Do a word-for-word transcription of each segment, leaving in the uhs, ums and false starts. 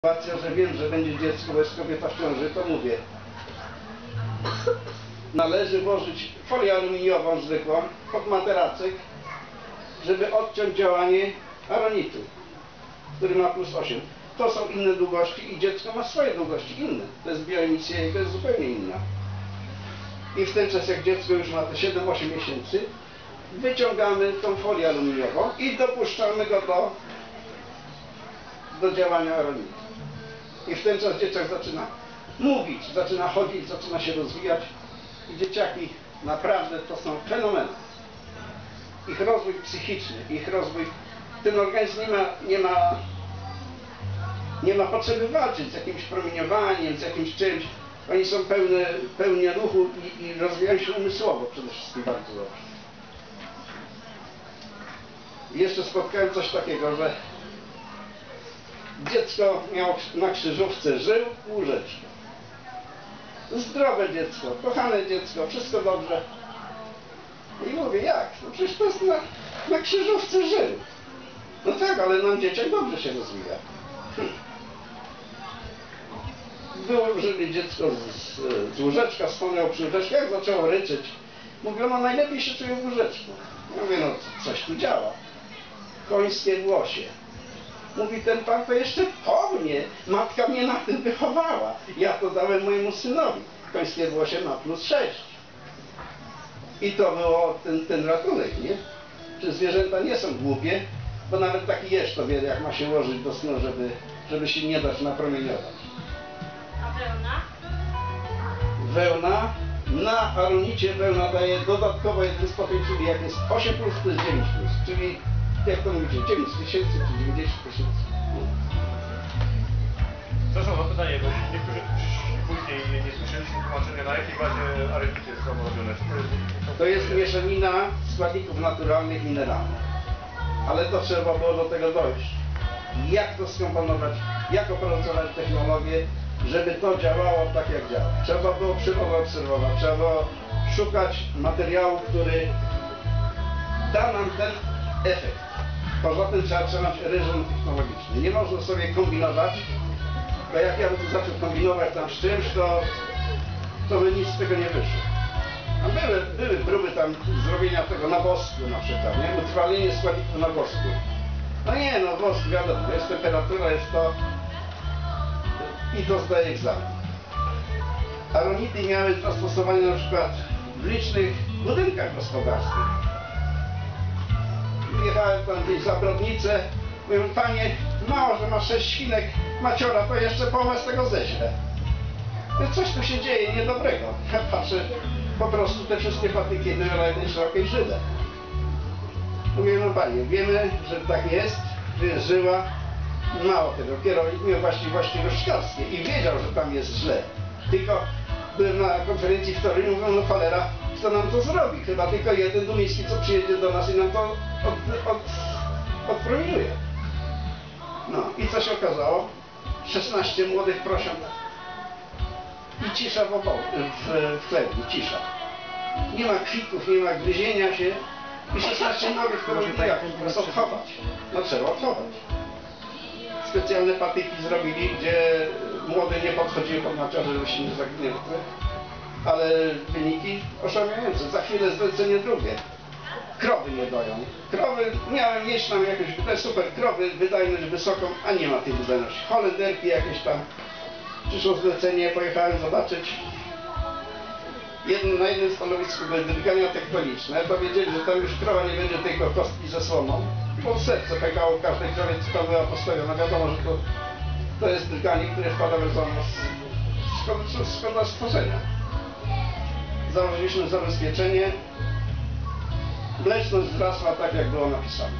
Sytuacja, że wiem, że będzie dziecko, bo jest kobieta w ciąży, to mówię. Należy włożyć folię aluminiową zwykłą pod materacyk, żeby odciąć działanie aronitu, który ma plus osiem. To są inne długości i dziecko ma swoje długości inne. To jest bioemisja i to jest zupełnie inna. I w ten czas, jak dziecko już ma te siedem osiem miesięcy, wyciągamy tą folię aluminiową i dopuszczamy go do, do działania aronitu. I w ten czas dzieciak zaczyna mówić, zaczyna chodzić, zaczyna się rozwijać. I dzieciaki naprawdę to są fenomeny. Ich rozwój psychiczny, ich rozwój, ten organizm nie ma, nie ma, nie ma potrzeby walczyć z jakimś promieniowaniem, z jakimś czymś. Oni są pełne, pełni ruchu i, i rozwijają się umysłowo przede wszystkim bardzo dobrze. I jeszcze spotkałem coś takiego, że dziecko miało na krzyżówce, żył łóżeczko. Zdrowe dziecko, kochane dziecko, wszystko dobrze. I mówię, jak? No przecież to jest na, na krzyżówce żył. No tak, ale nam dzieciak dobrze się rozwija. Hm. Wyłożyli dziecko z, z łóżeczka, stanęło przy łóżeczku, jak zaczęło ryczeć. Mówię, no najlepiej się czuje w łóżeczku. Ja mówię, no coś tu działa. Końskie włosie. Mówi, ten pan to jeszcze po mnie. Matka mnie na tym wychowała. Ja to dałem mojemu synowi. Końskie włosie ma plus sześć. I to było ten, ten ratunek, nie? Czy zwierzęta nie są głupie, bo nawet taki jeż to wie, jak ma się łożyć do snu, żeby, żeby się nie dać napromieniować. A wełna? Wełna, na aronicie wełna daje dodatkowo jeden stopień, czyli jak jest osiem plus, to jest dziewięć plus, czyli jak to mówicie, dziewięć tysięcy czy dziewięćdziesiąt tysięcy. Przepraszam, mam pytanie, bo niektórzy później nie słyszeliśmy tłumaczenia, na jakiej bazie arenity są robione. To jest mieszanina składników naturalnych, mineralnych. Ale to trzeba było do tego dojść. Jak to skomponować, jak opracować technologię, żeby to działało tak jak działa. Trzeba było przyrodę obserwować, trzeba było szukać materiału, który da nam ten efekt. Poza tym trzeba trzymać reżim technologiczny. Nie można sobie kombinować, bo jak ja bym tu zaczął kombinować tam z czymś, to, to by nic z tego nie wyszło. A były, były próby tam zrobienia tego na wosku na przykład, nie? Utrwalenie składników na wosku. No nie, no wosk wiadomo, jest temperatura, jest to i to zdaje egzamin. Aronity miały zastosowanie na przykład w licznych budynkach gospodarskich. Jechałem tam gdzieś za Brodnicę, mówię, panie, mało, że ma sześć świnek, maciora, to jeszcze połowę z tego zeźle. Coś tu się dzieje niedobrego. Ja patrzę, po prostu te wszystkie patyki były na jednej szerokiej żyle. Mówię, no panie, wiemy, że tak jest, że jest żyła, mało tego, kierownik miał właściwości różdżkarskie i wiedział, że tam jest źle. Tylko byłem na konferencji w Toruniu, mówią, no cholera, kto nam to zrobi? Chyba tylko jeden Dumiński, co przyjedzie do nas i nam to od, od, odpromieniuje. No i co się okazało? szesnaście młodych prosiąt i cisza w, obo, w, w chlebni, cisza. Nie ma kwików, nie ma gryzienia się i szesnaście młodych, które mówią, jak to odchować. No trzeba odchować. Specjalne patyki zrobili, gdzie młode nie podchodziły pod maciorze, żeby się nie zagnięły. Ale wyniki oszałamiające. Za chwilę zlecenie drugie. Krowy nie dają. Krowy, miałem jeść tam jakieś te super krowy, wydajność wysoką, a nie ma tej wydajności. Holenderki jakieś tam. Przyszło zlecenie, pojechałem zobaczyć. Jedno, na jednym stanowisku były drgania tektoniczne, to wiedzieli, że tam już krowa nie będzie tylko kostki ze słoną. Bo serce pękało w każdej krowie, co tam była postawiona. Wiadomo, że to, to jest drganie, które wpada w rezonans. Szkoda, szkoda stworzenia. Założyliśmy zabezpieczenie. Mleczność wzrasła tak, jak było napisane.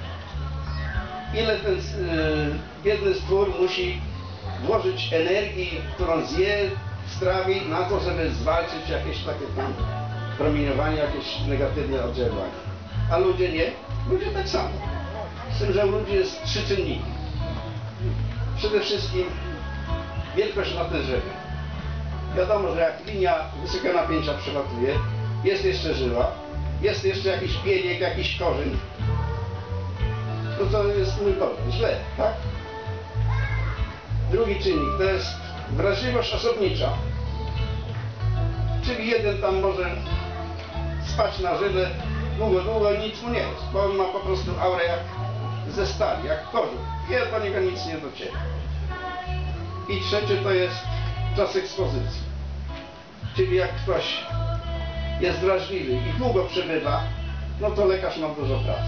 Ile ten yy, biedny stwór musi włożyć energii, którą zje, strawi, na to, żeby zwalczyć jakieś takie tam promieniowanie, jakieś negatywne oddziaływanie. A ludzie nie? Ludzie tak samo. Z tym, że u ludzi jest trzy czynniki. Przede wszystkim wielkość natężenia. Wiadomo, że jak linia wysokiego napięcia przelatuje, jest jeszcze żyła, jest jeszcze jakiś pieniek, jakiś korzeń, to to jest mój Boże, źle, tak? Drugi czynnik to jest wrażliwość osobnicza. Czyli jeden tam może spać na żyle długo, długo i nic mu nie jest, bo on ma po prostu aurę jak ze stali, jak kożuch. Jest do niego nic nie dociera. I trzecie to jest czas ekspozycji. Czyli jak ktoś jest wrażliwy i długo przebywa, no to lekarz ma dużo pracy.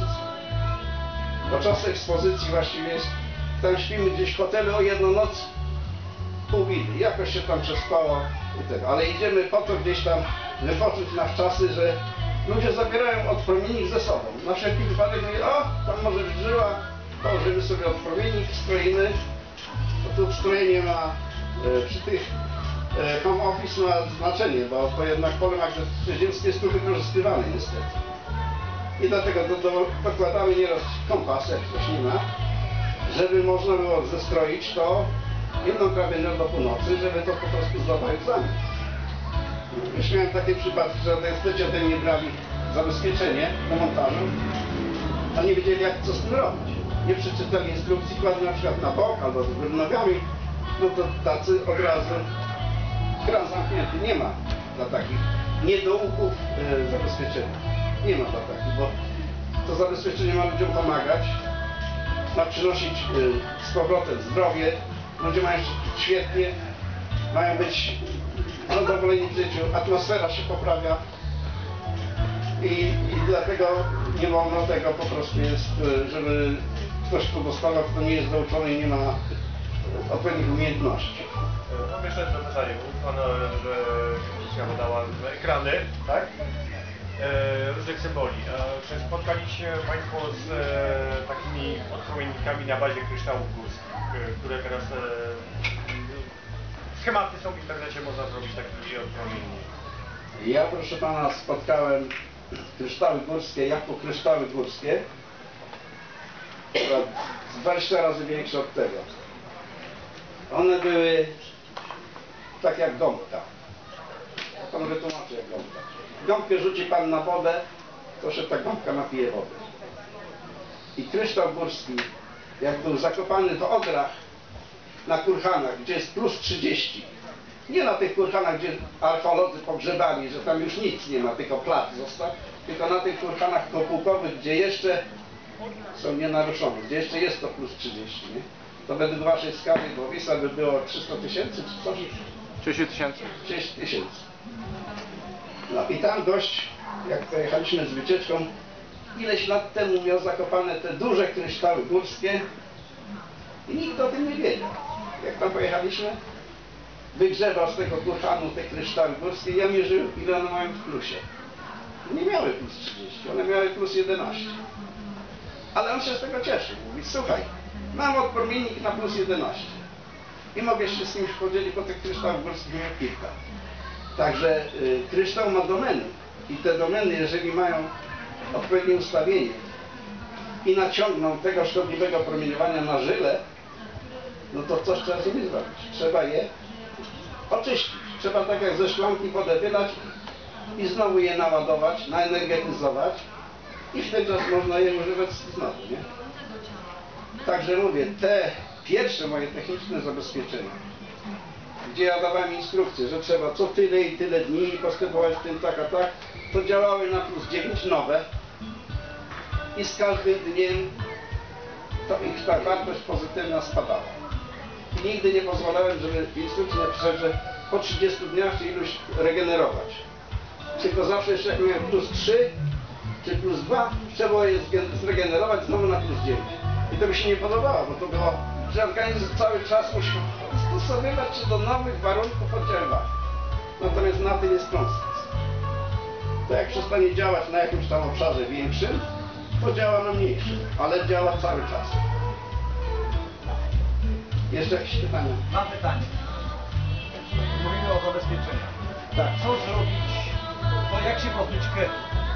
Bo czas ekspozycji właściwie jest, tam śpimy gdzieś w hotelu o jedną noc, pół bidy, jakoś się tam przespało i tego. Ale idziemy po to gdzieś tam wypocząć na czasy, że ludzie zabierają odpromiennik ze sobą. Na wszelki wypadek mówię, o, tam może być żyła, położymy sobie odpromiennik, stroimy. Bo tu strojenie ma e, przy tych e, home office ma znaczenie, bo to jednak pole magnetoziemskie jest tu wykorzystywane niestety. I dlatego do, do, dokładamy nieraz kompas, jak ktoś nie ma, żeby można było zestroić to jedną krabienę do północy, żeby to po prostu złapał egzamin. Już miałem takie przypadki, że na instytucie ode mnie brali zabezpieczenie do montażu, a nie wiedzieli jak co z tym robić. Nie przeczytali instrukcji, kładli na przykład na bok albo z góry nogami, no to tacy od razu kran zamknięty. Nie ma dla takich niedouków e, zabezpieczenia. Nie ma dla takich, bo to zabezpieczenie ma ludziom pomagać, ma przynosić e, z powrotem zdrowie. Ludzie mają się czuć świetnie, mają być zadowoleni w życiu, atmosfera się poprawia i, i dlatego nie wolno tego po prostu jest, żeby ktoś, kto dostawał, kto nie jest douczony i nie ma odpowiednich umiejętności. Mam jeszcze jedno pytanie, mówi Pan, że Komisja wydała ekrany, tak? E, różnych symboli. E, czy spotkali się Państwo z e, takimi odpromiennikami na bazie kryształów górskich, e, które teraz e, schematy są w internecie, można zrobić taki odpromiennik? Ja, proszę Pana, spotkałem kryształy górskie, jako kryształy górskie, dwadzieścia razy większe od tego. One były tak jak gąbka. Ja Pan wytłumaczy jak gąbka. Gąbkę rzuci Pan na wodę, to się ta gąbka napije wody. I kryształ górski, jak był zakopany w Odrach, na kurhanach, gdzie jest plus trzydzieści. Nie na tych kurhanach, gdzie archeolodzy pogrzebali, że tam już nic nie ma, tylko plat został, tylko na tych kurhanach kopułkowych, gdzie jeszcze są nienaruszone, gdzie jeszcze jest to plus trzydzieści. Nie? To według Waszej skali Głowisa by było trzysta tysięcy czy coś? trzydzieści tysięcy. trzydzieści tysięcy. No i tam gość, jak pojechaliśmy z wycieczką, ileś lat temu miał zakopane te duże kryształy górskie i nikt o tym nie wiedział. Jak tam pojechaliśmy, wygrzebał z tego kurhanu te kryształy górskie i ja mierzyłem, ile one mają w plusie. Nie miały plus trzydzieści, one miały plus jedenaście. Ale on się z tego cieszył. Mówi, słuchaj, mam odpromiennik na plus jedenaście. I mogę się z kimś podzielić, bo tych kryształów górskich miał kilka. Także y, kryształ ma domeny. I te domeny, jeżeli mają odpowiednie ustawienie i naciągną tego szkodliwego promieniowania na żyle, no to coś trzeba z nimi zrobić. Trzeba je oczyścić. Trzeba tak jak ze szklanki wodę wylać i znowu je naładować, naenergetyzować i w ten czas można je używać znowu, nie? Także mówię, te pierwsze moje techniczne zabezpieczenia, gdzie ja dawałem instrukcję, że trzeba co tyle i tyle dni postępować w tym tak a tak, to działały na plus dziewięć nowe i z każdym dniem to ich ta wartość pozytywna spadała. I nigdy nie pozwalałem, żeby w instrukcji napisać, że po trzydziestu dniach się iluś regenerować. Tylko zawsze jeszcze jak miałem plus trzy czy plus dwa, trzeba było je zregenerować znowu na plus dziewięć. I to mi się nie podobało, bo to było, że organizm cały czas musi dostosowywać się do nowych warunków oddziaływania. Natomiast na tym jest konstans. To jak przestanie działać na jakimś tam obszarze większym, to działa na mniejszym, ale działa cały czas. Jeszcze jakieś pytania? Mam pytanie. Mówimy o zabezpieczeniach. Tak. Co zrobić, to jak się pozbyć kretu?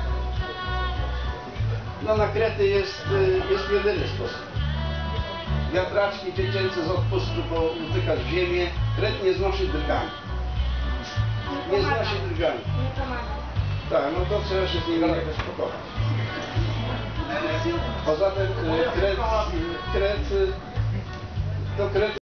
No na krety jest, y, jest jedyny sposób. Wiatraczki dziecięce z odpustu, bo utykać w ziemię. Kret nie znosi drgami. Nie znosi drgami. Nie pomaga. Tak, no to trzeba się z nimi jakoś pokochać. Poza tym y, kret, kret, y, do kretu